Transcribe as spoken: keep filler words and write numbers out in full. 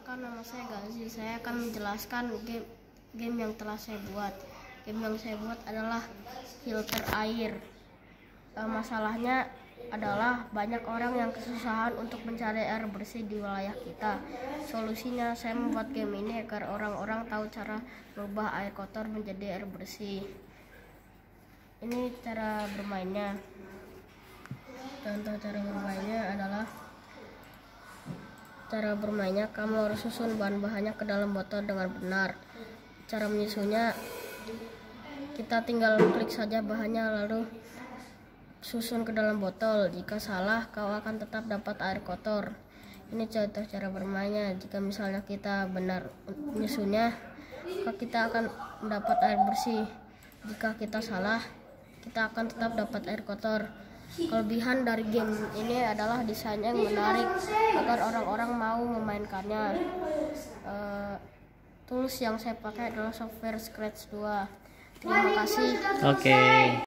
Perkenalkan, nama saya Gazi. Saya akan menjelaskan game game yang telah saya buat. Game yang saya buat adalah filter air. E, masalahnya adalah banyak orang yang kesusahan untuk mencari air bersih di wilayah kita. Solusinya saya membuat game ini agar orang-orang tahu cara merubah air kotor menjadi air bersih. Ini cara bermainnya. Contoh cara bermainnya adalah Cara bermainnya, kamu harus susun bahan-bahannya ke dalam botol dengan benar. Cara menyusunnya, kita tinggal klik saja bahannya lalu susun ke dalam botol. Jika salah, kau akan tetap dapat air kotor. Ini contoh cara bermainnya. Jika misalnya kita benar menyusunnya, maka kita akan mendapat air bersih. Jika kita salah, kita akan tetap dapat air kotor. Kelebihan dari game ini adalah desainnya yang menarik agar orang-orang mau memainkannya. Uh, tools yang saya pakai adalah software Scratch dua. Terima kasih. Oke. Okay.